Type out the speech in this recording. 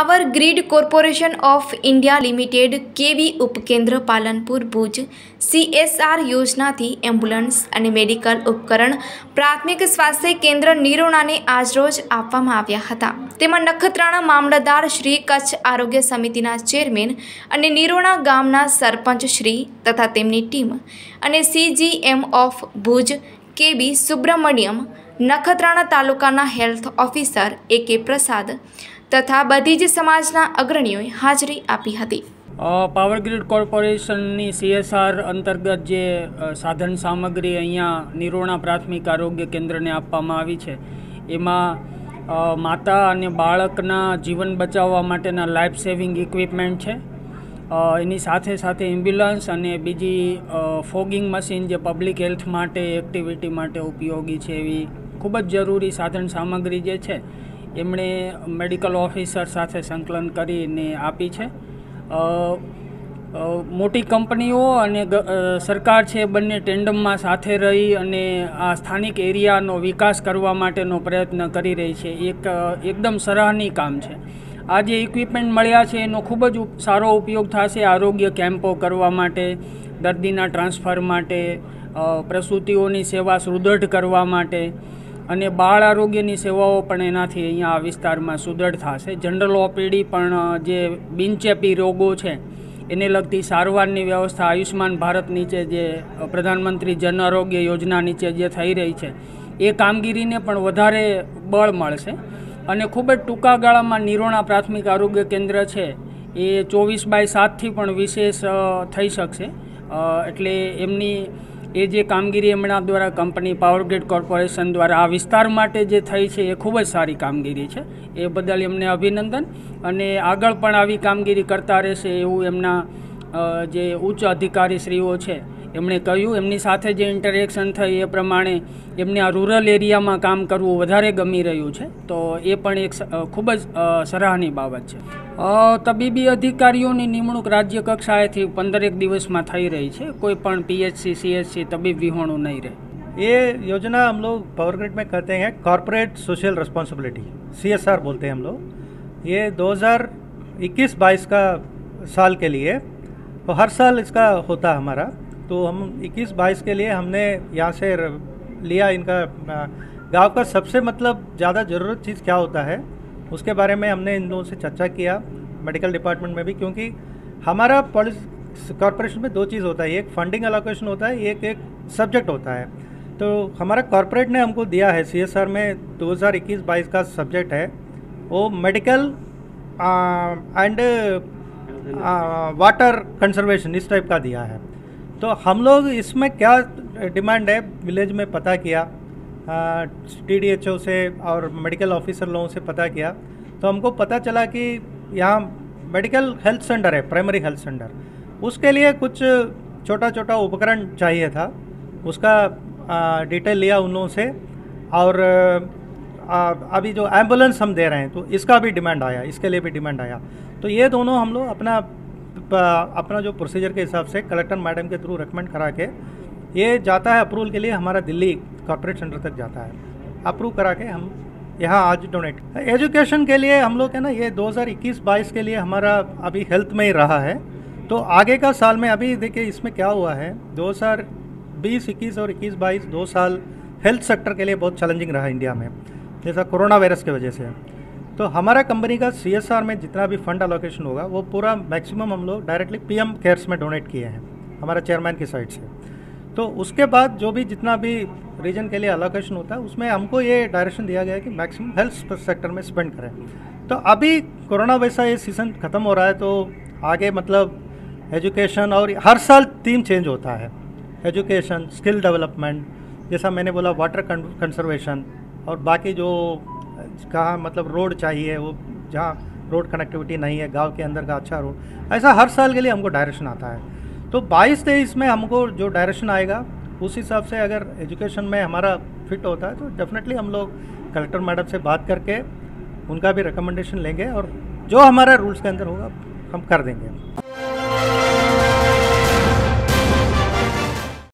Power grid corporation of India limited KV ઉપકેન્દ્ર Palanpur Bhuj CSR યોજનાથી ambulance અને મેડિકલ ઉપકરણ પ્રાથમિક સ્વાસ્થ્ય કેન્દ્ર નિરોણાને આજરોજ આપવામાં આવ્યા હતા। તેમાં નખત્રાણા મામલતદાર શ્રી, કચ્છ આરોગ્ય સમિતિના ચેરમેન અને નિરોણા ગામના સરપંચ શ્રી તથા તેમની ટીમ અને CGM ઓફ ભુજ KB સુબ્રમણ્યમ, નખત્રાણા તાલુકાના હેલ્થ ઓફિસર AK પ્રસાદ तथा बधी ज समाजना अग्रणीओए हाजरी आपी हती। पावर ग्रीड कॉर्पोरेशननी CSR अंतर्गत जे साधन सामग्री अहींया निरोणा प्राथमिक आरोग्य केन्द्र ने आपवामां आवी छे, एमां माता अने बाळकना जीवन बचाववा माटेना लाइफ सेविंग इक्विपमेंट छे। एनी साथे साथे एम्ब्युलन्स अने बीजी फॉगिंग मशीन जे पब्लिक हेल्थ माटे एक्टिविटी माटे उपयोगी छे, एवी खूब ज जरूरी साधन सामग्री जे छे एमणे मेडिकल ऑफिसर साथे संकलन करीने आपी छे। मोटी कंपनीओ अने सरकार छे बंने टेन्डम में साथे रही अने आ स्थानिक एरियानो विकास करवा माटेनो प्रयत्न करी रही छे। एकदम सराहनीय काम छे। आ जे इक्विपमेंट मळ्या छे एनो खूब ज सारो उपयोग थशे आरोग्य केम्पो करवा माटे, दर्दीना ट्रांसफर माटे, प्रसूतिओनी सेवा सुदृढ़ करवा माटे અને બાળ આરોગ્યની સેવાઓ પણ એનાથી અહીંયા આ વિસ્તારમાં સુદૃઢ થશે। જનરલ OPD પણ જે બિનચેપી રોગો છે એને લગતી સારવારની વ્યવસ્થા આયુષ્માન ભારત નીચે જે પ્રધાનમંત્રી જન આરોગ્ય યોજના નીચે જે થઈ રહી છે એ કામગીરીને પણ વધારે બળ મળશે અને ખૂબ જ ટૂંકા ગાળામાં નિરોણા પ્રાથમિક આરોગ્ય કેન્દ્ર છે એ 24/7 થી પણ વિશેષ થઈ શકશે। એટલે એમની ये जे कामगीरी एमना द्वारा कंपनी पावर ग्रीड कॉर्पोरेशन द्वारा आ विस्तार माटे जे थई छे ए खूब ज सारी कामगीरी छे। ए बदल एमने अभिनंदन अने आगळ पण आवी कामगीरी करता रहेशे एवुं एमना जे उच्च अधिकारी श्रीओ छे एमणे कह्युं। एमनी साथे जे इंटरेक्शन थई ए प्रमाणे एमने आ रूरल एरिया में काम करवुं वधारे गमी रह्युं छे, तो ए पण एक खूब ज सराहनीय बाबत छे। तबीबी अधिकारीओनी निमणूक राज्य कक्षाएथी 15 दिवस में थई रही है। कोई पण PHC CHC तबीब विहोणुं नहीं रहे। ये योजना हम लोग पावर ग्रिड में कहते हैं कॉर्पोरेट सोशल रिस्पॉन्सिबिलिटी, CSR बोलते हैं हम लोग। ये 2021-22 का साल के लिए, तो हर साल इसका होता है हमारा। तो हम 21-22 के लिए हमने यहाँ से लिया इनका गांव का सबसे मतलब ज़्यादा ज़रूरत चीज़ क्या होता है उसके बारे में हमने इन लोगों से चर्चा किया मेडिकल डिपार्टमेंट में भी, क्योंकि हमारा कॉर्पोरेशन में दो चीज़ होता है, एक फंडिंग एलोकेशन होता है, एक सब्जेक्ट होता है। तो हमारा कॉर्पोरेट ने हमको दिया है CSR में 2021-22 का सब्जेक्ट है वो मेडिकल एंड वाटर कंजर्वेशन, इस टाइप का दिया है। तो हम लोग इसमें क्या डिमांड है विलेज में पता किया, TDHO से और मेडिकल ऑफिसर लोगों से पता किया, तो हमको पता चला कि यहाँ मेडिकल हेल्थ सेंटर है, प्राइमरी हेल्थ सेंटर, उसके लिए कुछ छोटा छोटा उपकरण चाहिए था। उसका डिटेल लिया उन लोगों से, और अभी जो एम्बुलेंस हम दे रहे हैं तो इसका भी डिमांड आया, इसके लिए भी डिमांड आया। तो ये दोनों हम लोग अपना जो प्रोसीजर के हिसाब से कलेक्टर मैडम के थ्रू रिकमेंड करा के ये जाता है अप्रूवल के लिए, हमारा दिल्ली कॉर्पोरेट सेंटर तक जाता है। अप्रूव करा के हम यहाँ आज डोनेट। एजुकेशन के लिए हम लोग है ना, ये 2021-22 के लिए हमारा अभी हेल्थ में ही रहा है। तो आगे का साल में अभी देखिए इसमें क्या हुआ है, 2020-21 और 21-22 2 साल हेल्थ सेक्टर के लिए बहुत चैलेंजिंग रहा इंडिया में, जैसा कोरोना वायरस की वजह से। तो हमारा कंपनी का CSR में जितना भी फंड अलोकेशन होगा वो पूरा मैक्सिमम हम लोग डायरेक्टली PM केयर्स में डोनेट किए हैं हमारा चेयरमैन की साइड से। तो उसके बाद जो भी जितना भी रीजन के लिए अलोकेशन होता है उसमें हमको ये डायरेक्शन दिया गया है कि मैक्सिमम हेल्थ सेक्टर में स्पेंड करें। तो अभी कोरोना वैसा ये सीज़न ख़त्म हो रहा है, तो आगे मतलब एजुकेशन, और हर साल थीम चेंज होता है, एजुकेशन, स्किल डेवलपमेंट, जैसा मैंने बोला वाटर कंजर्वेशन, और बाकी जो कहाँ मतलब रोड चाहिए वो जहाँ रोड कनेक्टिविटी नहीं है, गांव के अंदर का अच्छा रोड, ऐसा हर साल के लिए हमको डायरेक्शन आता है। तो 22-23 में हमको जो डायरेक्शन आएगा उस हिसाब से अगर एजुकेशन में हमारा फिट होता है तो डेफिनेटली हम लोग कलेक्टर मैडम से बात करके उनका भी रिकमेंडेशन लेंगे और जो हमारा रूल्स के अंदर होगा हम कर देंगे।